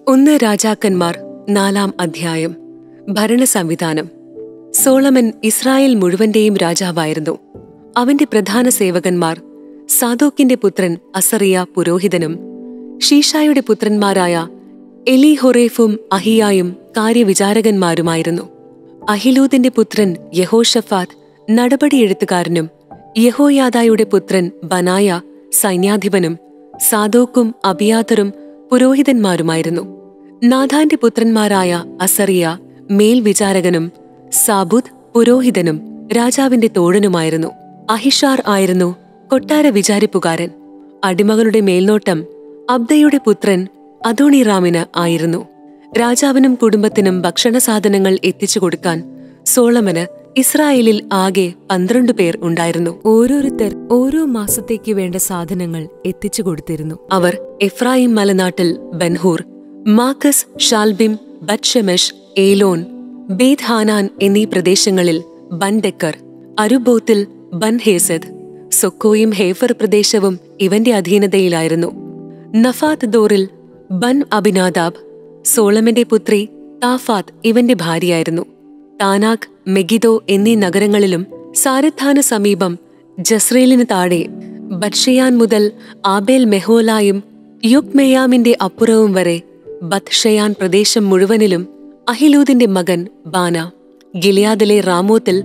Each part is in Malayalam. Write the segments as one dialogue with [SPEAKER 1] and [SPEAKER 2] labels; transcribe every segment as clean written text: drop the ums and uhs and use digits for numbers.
[SPEAKER 1] ഒന്ന് രാജാക്കന്മാർ 4-ാം അധ്യായം. ഭരണ സംവിധാനം. സോളമൻ ഇസ്രായേൽ മുഴുവന്റെയും രാജാവായിരുന്നു. അവന്റെ പ്രധാന സേവകന്മാർ സാദോക്കിന്റെ പുത്രൻ അസറിയ പുരോഹിതനും ഷീഷായുടെ പുത്രന്മാരായ എലീഹോറേഫും അഹിയായും കാര്യവിചാരകന്മാരുമായിരുന്നു. അഹിലൂദിന്റെ പുത്രൻ യഹോഷഫാത്ത് നടപടിയെഴുത്തുകാരനും യഹോയാദായുടെ പുത്രൻ ബനായ സൈന്യാധിപനും സാദോക്കും അബിയാതറും പുരോഹിതന്മാരുമായിരുന്നു. നാഥാന്റെ പുത്രന്മാരായ അസറിയ മേൽവിചാരകനും സാബുദ് പുരോഹിതനും രാജാവിന്റെ തോഴനുമായിരുന്നു. അഹിഷാർ ആയിരുന്നു കൊട്ടാര വിചാരിപ്പുകാരൻ. അടിമകളുടെ മേൽനോട്ടം അബ്ദയുടെ പുത്രൻ അദോണിറാമിന് ആയിരുന്നു. രാജാവിനും കുടുംബത്തിനും ഭക്ഷണസാധനങ്ങൾ എത്തിച്ചു കൊടുക്കാൻ സോളമന് ഇസ്രായേലിൽ ആകെ 12 പേർ ഉണ്ടായിരുന്നു. ഓരോരുത്തർ ഓരോ മാസത്തേക്ക് വേണ്ട സാധനങ്ങൾ എത്തിച്ചു കൊടുത്തിരുന്നു. അവർ എഫ്രായിം മലനാട്ടിൽ ബൻഹൂർ, മാക്കസ്, ഷാൽബിം, ബത്ഷെമെഷ്, ഏലോൻ, ബേത് ഹാനാൻ എന്നീ പ്രദേശങ്ങളിൽ ബൻഡെക്കർ, അരുബോത്തിൽ ബൻഹേസദ്, സൊക്കോയും ഹേഫർ പ്രദേശവും ഇവന്റെ അധീനതയിലായിരുന്നു. നഫാത്ത് ദോറിൽ ബൻ അബിനാദാബ്, സോളമന്റെ പുത്രി താഫാത്ത് ഇവന്റെ ഭാര്യയായിരുന്നു. താനാക്, മെഗിദോ എന്നീ നഗരങ്ങളിലും സാരഥാന് സമീപം ജസ്രേലിന് താഴെ ബത്ഷയാൻ മുതൽ ആബേൽ മെഹോലായും യുക്മെയാമിന്റെ അപ്പുറവും വരെ ബത്ഷയാൻ പ്രദേശം മുഴുവനിലും അഹിലൂദിന്റെ മകൻ ബാന, ഗിലിയാദിലെ റാമോത്തിൽ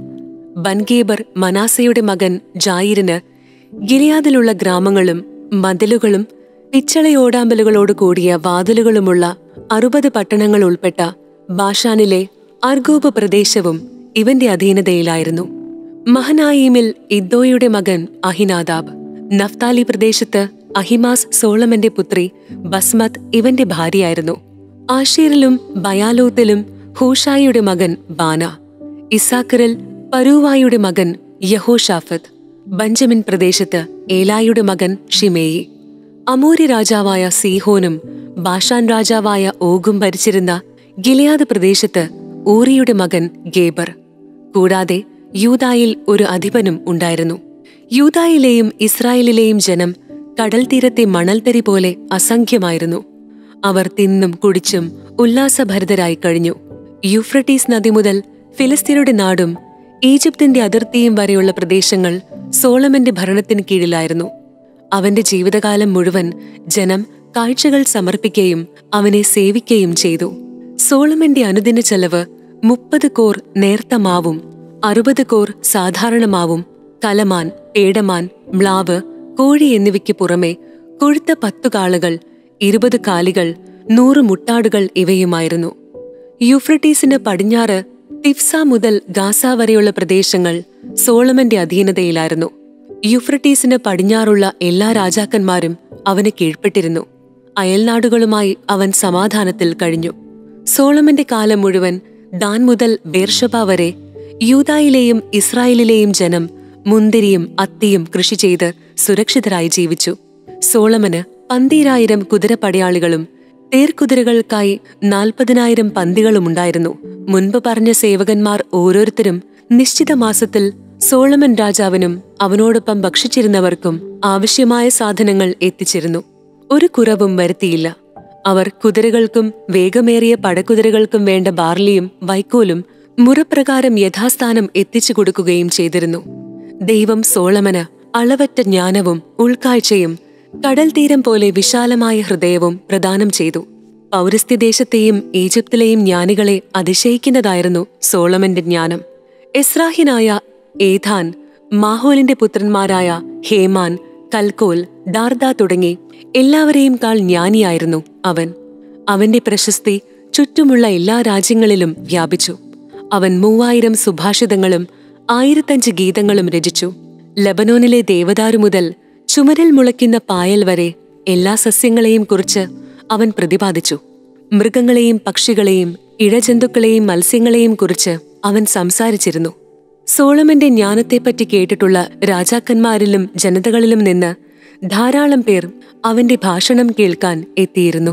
[SPEAKER 1] ബൻഗേബർ മനാസയുടെ മകൻ ജായിരിന് ഗിലിയാദിലുള്ള ഗ്രാമങ്ങളും മതിലുകളും പിച്ചളയോടാമ്പലുകളോട് കൂടിയ വാതിലുകളുമുള്ള 60 പട്ടണങ്ങൾ ഉൾപ്പെട്ട ബാഷാനിലെ അർഗോബ് പ്രദേശവും ഇവന്റെ അധീനതയിലായിരുന്നു. മഹനായീമിൽ ഇദ്ദോയുടെ മകൻ അഹിനാദാബ്, നഫ്താലി പ്രദേശത്ത് അഹിമാസ് സോളമന്റെ പുത്രി ബസ്മത്ത് ഇവന്റെ ഭാര്യയായിരുന്നു. ആഷീറിലും ബയാലോത്തിലും ഹൂഷായിയുടെ മകൻ ബാന, ഇസാക്കറിൽ പരൂവായുടെ മകൻ യഹോഷാഫത്ത്, ബഞ്ചമിൻ പ്രദേശത്ത് ഏലായുടെ മകൻ ഷിമേയി, അമോരി രാജാവായ സീഹോനും ബാഷാൻ രാജാവായ ഓഗും ഭരിച്ചിരുന്ന ഗിലിയാദ് പ്രദേശത്ത് ഊറിയുടെ മകൻ ഗേബർ. കൂടാതെ യൂദായിൽ ഒരു അധിപനും ഉണ്ടായിരുന്നു. യൂദായിലെയും ഇസ്രായേലിലെയും ജനം കടൽ തീരത്തെ മണൽത്തരി പോലെ അസംഖ്യമായിരുന്നു. അവർ തിന്നും കുടിച്ചും ഉല്ലാസഭരിതരായി കഴിഞ്ഞു. യൂഫ്രട്ടീസ് നദി മുതൽ ഫിലിസ്തീനയുടെ നാടും ഈജിപ്തിന്റെ അതിർത്തിയും വരെയുള്ള പ്രദേശങ്ങൾ സോളമന്റെ ഭരണത്തിന് കീഴിലായിരുന്നു. അവന്റെ ജീവിതകാലം മുഴുവൻ ജനം കാഴ്ചകൾ സമർപ്പിക്കുകയും അവനെ സേവിക്കുകയും ചെയ്തു. സോളമന്റെ അനുദിന ചെലവ് 30 കോർ നേർത്ത മാവും 60 കോർ സാധാരണ മാവും കലമാൻ, പേടമാൻ, മ്ലാവ്, കോഴി എന്നിവയ്ക്ക് പുറമെ കൊഴുത്ത 10 കാളകൾ, 20 കാലികൾ, 100 മുട്ടാടുകൾ ഇവയുമായിരുന്നു. യൂഫ്രട്ടീസിന് പടിഞ്ഞാറ് തിഫ്സ മുതൽ ഗാസ വരെയുള്ള പ്രദേശങ്ങൾ സോളമന്റെ അധീനതയിലായിരുന്നു. യൂഫ്രട്ടീസിന് പടിഞ്ഞാറുള്ള എല്ലാ രാജാക്കന്മാരും അവന് കീഴ്പ്പെട്ടിരുന്നു. അയൽനാടുകളുമായി അവൻ സമാധാനത്തിൽ കഴിഞ്ഞു. സോളമന്റെ കാലം മുഴുവൻ ദാൻ മുതൽ ബേർഷബ വരെ യൂദായിലെയും ഇസ്രായേലിലെയും ജനം മുന്തിരിയും അത്തിയും കൃഷി ചെയ്ത് സുരക്ഷിതരായി ജീവിച്ചു. സോളമന് 12,000 കുതിരപ്പടയാളികളും തേർക്കുതിരകൾക്കായി 40,000 പന്തികളുമുണ്ടായിരുന്നു. മുൻപ് പറഞ്ഞ സേവകന്മാർ ഓരോരുത്തരും നിശ്ചിത മാസത്തിൽ സോളമൻ രാജാവിനും അവനോടൊപ്പം ഭക്ഷിച്ചിരുന്നവർക്കും ആവശ്യമായ സാധനങ്ങൾ എത്തിച്ചിരുന്നു. ഒരു കുറവും വരുത്തിയില്ല. അവർ കുതിരകൾക്കും വേഗമേറിയ പടക്കുതിരകൾക്കും വേണ്ട ബാർലിയും വൈക്കോലും മുറപ്രകാരം യഥാസ്ഥാനം എത്തിച്ചു കൊടുക്കുകയും ചെയ്തിരുന്നു. ദൈവം സോളമന് അളവറ്റ ജ്ഞാനവും ഉൾക്കാഴ്ചയും കടൽ തീരം പോലെ വിശാലമായ ഹൃദയവും പ്രദാനം ചെയ്തു. പൗരസ്ത്യദേശത്തെയും ഈജിപ്തിലെയും ജ്ഞാനികളെ അതിശയിക്കുന്നതായിരുന്നു സോളമന്റെ ജ്ഞാനം. എസ്രാഹിനായ ഏഥാൻ, മാഹോലിന്റെ പുത്രന്മാരായ ഹേമാൻ, കൽക്കോൽ, ദാർദ തുടങ്ങി എല്ലാവരെയും കാൾ ജ്ഞാനിയായിരുന്നു അവൻ. അവന്റെ പ്രശസ്തി ചുറ്റുമുള്ള എല്ലാ രാജ്യങ്ങളിലും വ്യാപിച്ചു. അവൻ 3000 സുഭാഷിതങ്ങളും 1005 ഗീതങ്ങളും രചിച്ചു. ലബനോനിലെ ദേവദാരു മുതൽ ചുമരിൽ മുളയ്ക്കുന്ന പായൽ വരെ എല്ലാ സസ്യങ്ങളെയും കുറിച്ച് അവൻ പ്രതിപാദിച്ചു. മൃഗങ്ങളെയും പക്ഷികളെയും ഇഴജന്തുക്കളെയും മത്സ്യങ്ങളെയും കുറിച്ച് അവൻ സംസാരിച്ചിരുന്നു. സോളമന്റെ ജ്ഞാനത്തെപ്പറ്റി കേട്ടിട്ടുള്ള രാജാക്കന്മാരിലും ജനതകളിലും നിന്ന് ധാരാളം പേർ അവന്റെ ഭാഷണം കേൾക്കാൻ എത്തിയിരുന്നു.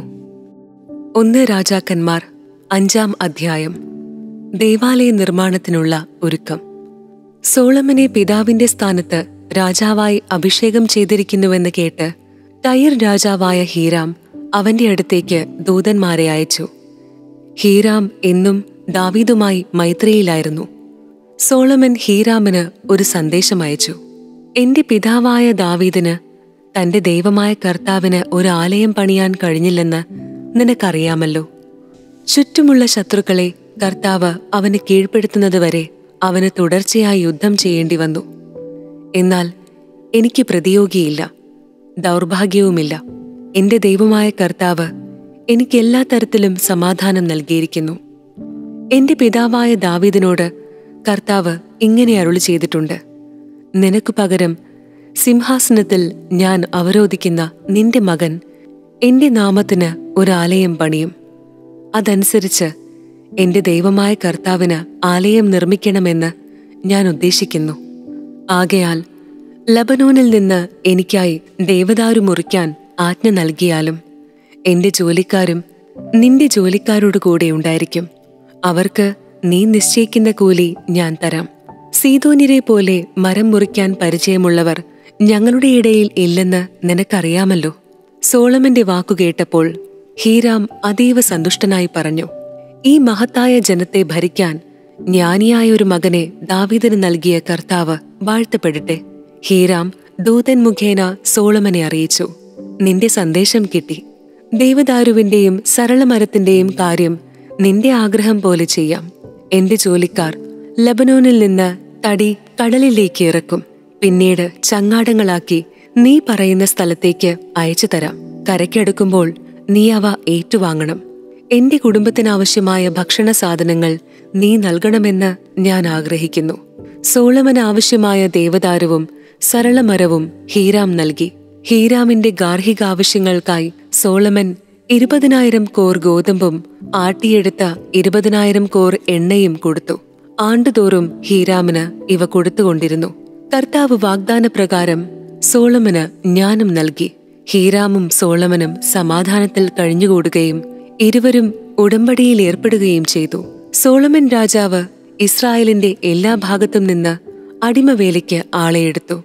[SPEAKER 1] 1 രാജാക്കന്മാർ 5-ാം അധ്യായം. ദേവാലയ നിർമ്മാണത്തിനുള്ള ഒരുക്കം. സോളമനെ പിതാവിന്റെ സ്ഥാനത്ത് രാജാവായി അഭിഷേകം ചെയ്തിരിക്കുന്നുവെന്ന് കേട്ട് ടയർ രാജാവായ ഹീരാം അവന്റെ അടുത്തേക്ക് ദൂതന്മാരെ അയച്ചു. ഹീരാം എന്നും ദാവീദുമായി മൈത്രിയിലായിരുന്നു. സോളമൻ ഹീരാമിന് ഒരു സന്ദേശം അയച്ചു. എന്റെ പിതാവായ ദാവീദിന് തന്റെ ദൈവമായ കർത്താവിന് ഒരു ആലയം പണിയാൻ കഴിഞ്ഞില്ലെന്ന് നിനക്കറിയാമല്ലോ. ചുറ്റുമുള്ള ശത്രുക്കളെ കർത്താവ് അവന് കീഴ്പ്പെടുത്തുന്നതുവരെ അവന് തുടർച്ചയായി യുദ്ധം ചെയ്യേണ്ടി വന്നു. എന്നാൽ എനിക്ക് പ്രതിയോഗിയില്ല, ദൗർഭാഗ്യവുമില്ല. എന്റെ ദൈവമായ കർത്താവ് എനിക്ക് എല്ലാ തരത്തിലും സമാധാനം നൽകിയിരിക്കുന്നു. എന്റെ പിതാവായ ദാവീദിനോട് കർത്താവ് ഇങ്ങനെ അരുളി ചെയ്തിട്ടുണ്ട്: നിനക്കു പകരം സിംഹാസനത്തിൽ ഞാൻ അവരോധിക്കുന്ന നിന്റെ മകൻ എന്റെ നാമത്തിന് ഒരാലയം പണിയും. അതനുസരിച്ച് എന്റെ ദൈവമായ കർത്താവിന് ആലയം നിർമ്മിക്കണമെന്ന് ഞാൻ ഉദ്ദേശിക്കുന്നു. ആകയാൽ ലബനോനിൽ നിന്ന് എനിക്കായി ദേവദാരു മുറിക്കാൻ ആജ്ഞ നൽകിയാലും എന്റെ ജോലിക്കാരും നിന്റെ ജോലിക്കാരോട് കൂടെ ഉണ്ടായിരിക്കും. അവർക്ക് നീ നിശ്ചയിക്കുന്ന കൂലി ഞാൻ തരാം. സീദോന്യരെ പോലെ മരം മുറിക്കാൻ പരിചയമുള്ളവർ ഞങ്ങളുടെ ഇടയിൽ ഇല്ലെന്ന് നിനക്കറിയാമല്ലോ. സോളമന്റെ വാക്കുകേട്ടപ്പോൾ ഹീരാം അതീവ സന്തുഷ്ടനായി പറഞ്ഞു: ഈ മഹത്തായ ജനത്തെ ഭരിക്കാൻ ജ്ഞാനിയായ ഒരു മകനെ ദാവീദിന് നൽകിയ കർത്താവ് വാഴ്ത്തപ്പെടട്ടെ. ഹീരാം ദൂതൻ മുഖേന സോളമനെ അറിയിച്ചു: നിന്റെ സന്ദേശം കിട്ടി. ദേവദാരുവിന്റെയും സരളമരത്തിന്റെയും കാര്യം നിന്റെ ആഗ്രഹം പോലെ ചെയ്യാം. എന്റെ ജോലിക്കാർ ലബനോനിൽ നിന്ന് തടി കടലിലേക്ക് ഇറക്കും. പിന്നീട് ചങ്ങാടങ്ങളാക്കി നീ പറയുന്ന സ്ഥലത്തേക്ക് അയച്ചു തരാം. കരയ്ക്കടുക്കുമ്പോൾ നീ അവ ഏറ്റുവാങ്ങണം. എന്റെ കുടുംബത്തിനാവശ്യമായ ഭക്ഷണ സാധനങ്ങൾ നീ നൽകണമെന്ന് ഞാൻ ആഗ്രഹിക്കുന്നു. സോളമന് ആവശ്യമായ ദേവദാരുവും സരളമരവും ഹീരാം നൽകി. ഹീരാമിന്റെ ഗാർഹികാവശ്യങ്ങൾക്കായി സോളമൻ 20,000 കോർ ഗോതമ്പും ആട്ടിയെടുത്ത 20,000 കോർ എണ്ണയും കൊടുത്തു. ആണ്ടുതോറും ഹീരാമിന് ഇവ കൊടുത്തുകൊണ്ടിരുന്നു. കർത്താവ് വാഗ്ദാനപ്രകാരം സോളമന് ജ്ഞാനം നൽകി. ഹീരാമും സോളമനും സമാധാനത്തിൽ കഴിഞ്ഞുകൂടുകയും ഇരുവരും ഉടമ്പടിയിൽ ഏർപ്പെടുകയും ചെയ്തു. സോളമൻ രാജാവ് ഇസ്രായേലിന്റെ എല്ലാ ഭാഗത്തും നിന്ന് അടിമവേലയ്ക്ക് ആളെയെടുത്തു.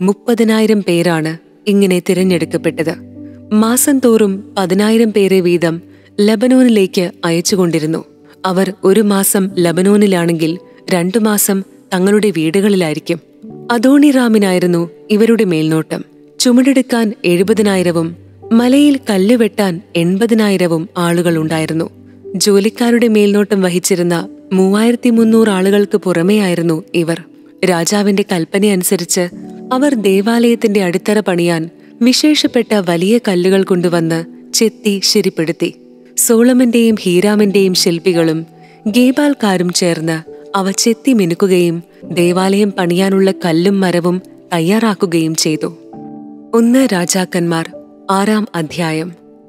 [SPEAKER 1] 30,000 പേരാണ് ഇങ്ങനെ തിരഞ്ഞെടുക്കപ്പെട്ടത്. മാസം തോറും 10,000 പേരെ വീതം ലബനോനിലേക്ക് അയച്ചുകൊണ്ടിരുന്നു. അവർ ഒരു മാസം ലബനോനിലാണെങ്കിൽ 2 മാസം തങ്ങളുടെ വീടുകളിലായിരിക്കും. അദോണിറാമിനായിരുന്നു ഇവരുടെ മേൽനോട്ടം. ചുമടെടുക്കാൻ 70,000-ഉം മലയിൽ കല്ലുവെട്ടാൻ 80,000-ഉം ആളുകളുണ്ടായിരുന്നു. ജോലിക്കാരുടെ മേൽനോട്ടം വഹിച്ചിരുന്ന 3,300 ആളുകൾക്ക് പുറമെയായിരുന്നു ഇവർ. രാജാവിന്റെ കൽപ്പനയനുസരിച്ച് അവർ ദേവാലയത്തിന്റെ അടിത്തറ പണിയാൻ വിശേഷപ്പെട്ട വലിയ കല്ലുകൾ കൊണ്ടുവന്ന് ചെത്തി ശരിപ്പെടുത്തി. സോളമന്റെയും ഹീരാമിന്റെയും ശില്പികളും ഗേബാൽക്കാരും ചേർന്ന് അവ ചെത്തി മിനുക്കുകയും ദേവാലയം പണിയാനുള്ള കല്ലും മരവും തയ്യാറാക്കുകയും ചെയ്തു. 1 രാജാക്കന്മാർ 6-ാം അധ്യായം.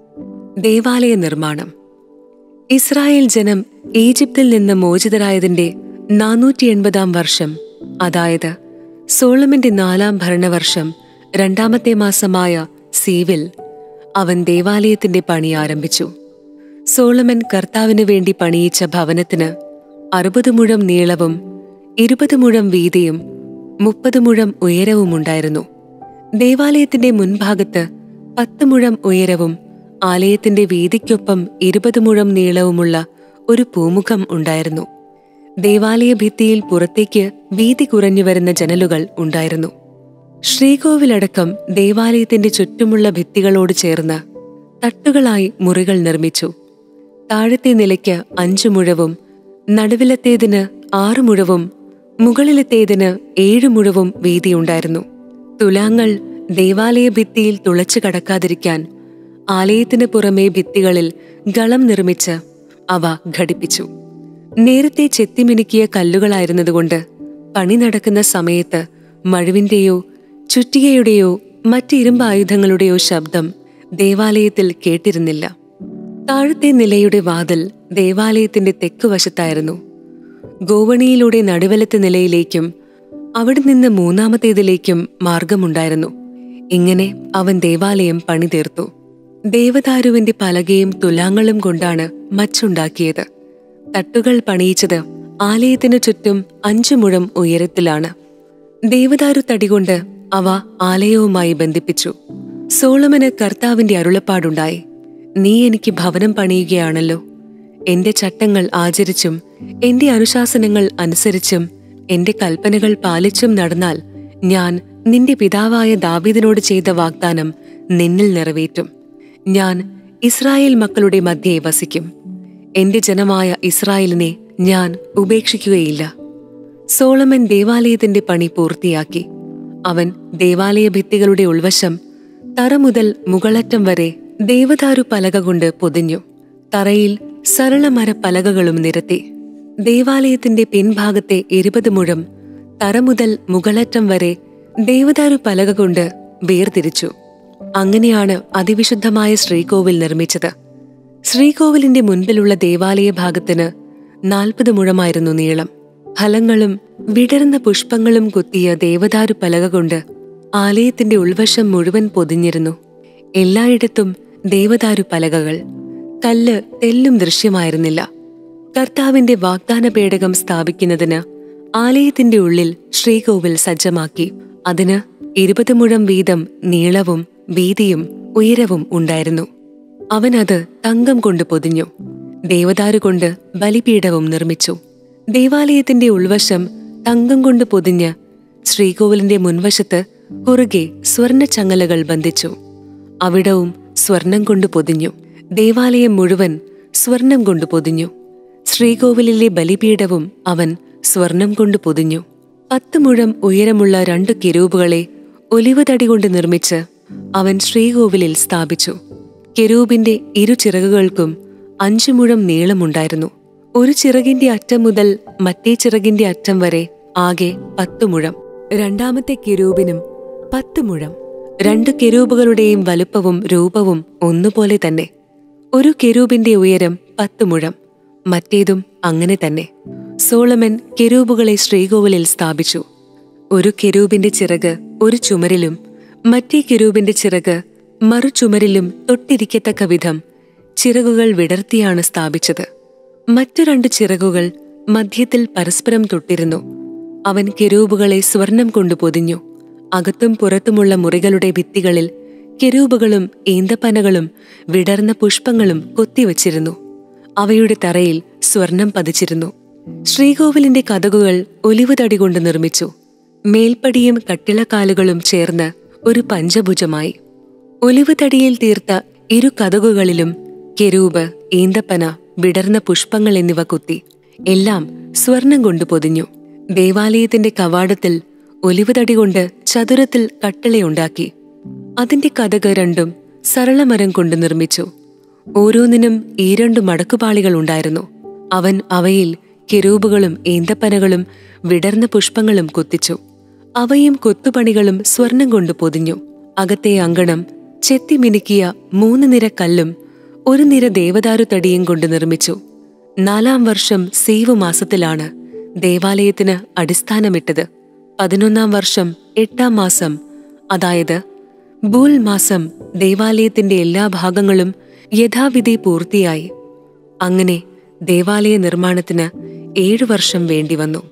[SPEAKER 1] ദേവാലയ നിർമ്മാണം. ഇസ്രായേൽ ജനം ഈജിപ്തിൽ നിന്ന് മോചിതരായതിന്റെ 480-ാം വർഷം, അതായത് സോളമന്റെ 4-ാം ഭരണവർഷം 2-ാമത്തെ മാസമായ സീവിൽ അവൻ ദേവാലയത്തിന്റെ പണി ആരംഭിച്ചു. സോളമൻ കർത്താവിന് വേണ്ടി പണിയിച്ച ഭവനത്തിന് 60 മുഴം നീളവും 20 മുഴം വീതിയും 30 മുഴം ഉയരവുമുണ്ടായിരുന്നു. ദേവാലയത്തിന്റെ മുൻഭാഗത്ത് 10 മുഴം ഉയരവും ആലയത്തിന്റെ വീതിക്കൊപ്പം 20 മുഴം നീളവുമുള്ള ഒരു പൂമുഖം ഉണ്ടായിരുന്നു. ദേവാലയ ഭിത്തിയിൽ പുറത്തേക്ക് വീതി കുറഞ്ഞുവരുന്ന ജനലുകൾ ഉണ്ടായിരുന്നു. ശ്രീകോവിലടക്കം ദേവാലയത്തിന്റെ ചുറ്റുമുള്ള ഭിത്തികളോട് ചേർന്ന് തട്ടുകളായി മുറികൾ നിർമ്മിച്ചു. താഴത്തെ നിലയ്ക്ക് 5 മുഴവും നടുവിലത്തേതിന് 6 മുഴവും മുകളിലത്തേതിന് 7 മുഴവും വീതിയുണ്ടായിരുന്നു. തുലാങ്ങൾ ദേവാലയ ഭിത്തിയിൽ തുളച്ചു കടക്കാതിരിക്കാൻ ആലയത്തിന് പുറമേ ഭിത്തികളിൽ ഗളം നിർമ്മിച്ച് അവ ഘടിപ്പിച്ചു. നേരത്തെ ചെത്തിമിനുക്കിയ കല്ലുകളായിരുന്നതുകൊണ്ട് പണി നടക്കുന്ന സമയത്ത് മഴുവിന്റെയോ ചുറ്റികയുടെയോ മറ്റ് ഇരുമ്പായുധങ്ങളുടെയോ ശബ്ദം ദേവാലയത്തിൽ കേട്ടിരുന്നില്ല. താഴത്തെ നിലയുടെ വാതിൽ ദേവാലയത്തിന്റെ തെക്കുവശത്തായിരുന്നു. ഗോവണിയിലൂടെ നടുവലത്തെ നിലയിലേക്കും അവിടെ നിന്ന് 3-ാമത്തേതിലേക്കും മാർഗമുണ്ടായിരുന്നു. ഇങ്ങനെ അവൻ ദേവാലയം പണി തീർത്തു. ദേവദാരുവിന്റെ പലകയും തുലാങ്ങളും കൊണ്ടാണ് മച്ചുണ്ടാക്കിയത്. തട്ടുകൾ പണിയിച്ചത് ആലയത്തിനു ചുറ്റും 5 മുഴം ഉയരത്തിലാണ്. ദേവദാരു തടികൊണ്ട് അവ ആലയവുമായി ബന്ധിപ്പിച്ചു. സോളമന് കർത്താവിന്റെ അരുളപ്പാടുണ്ടായി: നീ എനിക്ക് ഭവനം പണിയുകയാണല്ലോ. എന്റെ ചട്ടങ്ങൾ ആചരിച്ചും എന്റെ അനുശാസനങ്ങൾ അനുസരിച്ചും എന്റെ കൽപ്പനകൾ പാലിച്ചും നടന്നാൽ ഞാൻ നിന്റെ പിതാവായ ദാവീദിനോട് ചെയ്ത വാഗ്ദാനം നിന്നിൽ നിറവേറ്റും. ഞാൻ ഇസ്രായേൽ മക്കളുടെ മധ്യേ വസിക്കും. എന്റെ ജനമായ ഇസ്രായേലിനെ ഞാൻ ഉപേക്ഷിക്കുകയില്ല. സോളമൻ ദേവാലയത്തിന്റെ പണി പൂർത്തിയാക്കി. അവൻ ദേവാലയ ഭിത്തികളുടെ ഉൾവശം തറ മുതൽ മുകളറ്റം വരെ ദേവദാരു പലക കൊണ്ട് പൊതിഞ്ഞു. തറയിൽ സരളമര പലകകളും നിരത്തി. ദേവാലയത്തിന്റെ പിൻഭാഗത്തെ 20 മുഴം തറ മുതൽ മുകളറ്റം വരെ ദേവദാരു പലക കൊണ്ട് വേർതിരിച്ചു. അങ്ങനെയാണ് അതിവിശുദ്ധമായ ശ്രീകോവിൽ നിർമ്മിച്ചത്. ശ്രീകോവിലിന്റെ മുൻപിലുള്ള ദേവാലയ ഭാഗത്തിന് 40 മുഴമായിരുന്നു നീളം. ഫലങ്ങളും വിടർന്ന പുഷ്പങ്ങളും കുത്തിയ ദേവദാരു പലക കൊണ്ട് ആലയത്തിന്റെ ഉൾവശം മുഴുവൻ പൊതിഞ്ഞിരുന്നു. എല്ലായിടത്തും ദേവദാരു പലകകൾ. കല്ല് തെല്ലും ദൃശ്യമായിരുന്നില്ല. കർത്താവിന്റെ വാഗ്ദാന പേടകം സ്ഥാപിക്കുന്നതിന് ആലയത്തിന്റെ ഉള്ളിൽ ശ്രീകോവിൽ സജ്ജമാക്കി. അതിന് 20 മുഴം വീതം നീളവും വീതിയും ഉയരവും ഉണ്ടായിരുന്നു. അവനത് തങ്കം കൊണ്ട് പൊതിഞ്ഞു. ദേവദാരു കൊണ്ട് ബലിപീഠവും നിർമ്മിച്ചു. ദേവാലയത്തിന്റെ ഉൾവശം തങ്കം കൊണ്ട് പൊതിഞ്ഞ് ശ്രീകോവിലിന്റെ മുൻവശത്ത് കുറുകെ സ്വർണ്ണ ചങ്ങലകൾ ബന്ധിച്ചു. അവിടവും സ്വർണം കൊണ്ട് പൊതിഞ്ഞു. ദേവാലയം മുഴുവൻ സ്വർണം കൊണ്ട് പൊതിഞ്ഞു. ശ്രീകോവിലിലെ ബലിപീഠവും അവൻ സ്വർണം കൊണ്ട് പൊതിഞ്ഞു. 10 മുഴം ഉയരമുള്ള 2 കെരൂബുകളെ ഒലിവ് തടി കൊണ്ട് നിർമ്മിച്ച് അവൻ ശ്രീകോവിലിൽ സ്ഥാപിച്ചു. കെരൂബിന്റെ 2 ചിറകുകൾക്കും 5 മുഴം നീളമുണ്ടായിരുന്നു. ഒരു ചിറകിന്റെ അറ്റം മുതൽ മറ്റേ ചിറകിന്റെ അറ്റം വരെ ആകെ 10 മുഴം. രണ്ടാമത്തെ കെരൂബിനും 10 മുഴം. 2 കെരൂബുകളുടെയും വലുപ്പവും രൂപവും ഒന്നുപോലെ തന്നെ. ഒരു കെരൂബിന്റെ ഉയരം 10 മുഴം, മറ്റേതും അങ്ങനെ തന്നെ. സോളമൻ കെരൂബുകളെ ശ്രീകോവിലിൽ സ്ഥാപിച്ചു. ഒരു കെരൂബിന്റെ ചിറക് ഒരു ചുമരിലും മറ്റേ കെരൂബിന്റെ ചിറക് മറു ചുമരിലും തൊട്ടിരിക്കത്തക്ക വിധം ചിറകുകൾ വിടർത്തിയാണ് സ്ഥാപിച്ചത്. മറ്റു 2 ചിറകുകൾ മധ്യത്തിൽ പരസ്പരം തൊട്ടിരുന്നു. അവൻ കെരൂബുകളെ സ്വർണം കൊണ്ട് പൊതിഞ്ഞു. അകത്തും പുറത്തുമുള്ള മുറികളുടെ ഭിത്തികളിൽ കെരൂബുകളും ഈന്തപ്പനകളും വിടർന്ന പുഷ്പങ്ങളും കൊത്തിവച്ചിരുന്നു. അവയുടെ തറയിൽ സ്വർണം പതിച്ചിരുന്നു. ശ്രീകോവിലിന്റെ കതകുകൾ ഒലിവ് തടി കൊണ്ട് നിർമ്മിച്ചു. മേൽപ്പടിയും കട്ടിളക്കാലുകളും ചേർന്ന് ഒരു പഞ്ചഭുജമായി. ഒലിവ് തടിയിൽ തീർത്ത 2 കതകുകളിലും കെരൂബ്, ഈന്തപ്പന, വിടർന്ന പുഷ്പങ്ങൾ എന്നിവ കുത്തി. എല്ലാം സ്വർണം കൊണ്ട് പൊതിഞ്ഞു. ദേവാലയത്തിന്റെ കവാടത്തിൽ ഒലിവ് തടി കൊണ്ട് ചതുരത്തിൽ കട്ടിളയുണ്ടാക്കി. അതിന്റെ കതക് 2 സരളമരം കൊണ്ട് നിർമ്മിച്ചു. ഓരോന്നിനും 2 മടക്കുപാളികൾ ഉണ്ടായിരുന്നു. അവൻ അവയിൽ കെരൂബുകളും ഈന്തപ്പനകളും വിടർന്ന പുഷ്പങ്ങളും കൊത്തിച്ചു. അവയും കൊത്തുപണികളും സ്വർണം കൊണ്ട് പൊതിഞ്ഞു. അകത്തെ അങ്കണം ചെത്തി മിനുക്കിയ 3 നിര കല്ലും 1 നിര ദേവദാരു തടിയും കൊണ്ട് നിർമ്മിച്ചു. 4-ാം വർഷം സീവ് മാസത്തിലാണ് ദേവാലയത്തിന് അടിസ്ഥാനമിട്ടത്. 11-ാം വർഷം 8-ാം മാസം, അതായത് ബൂൽ മാസം, ദേവാലയത്തിന്റെ എല്ലാ ഭാഗങ്ങളും യഥാവിധി പൂർത്തിയായി. അങ്ങനെ ദേവാലയ നിർമ്മാണത്തിന് 7 വർഷം വേണ്ടിവന്നു.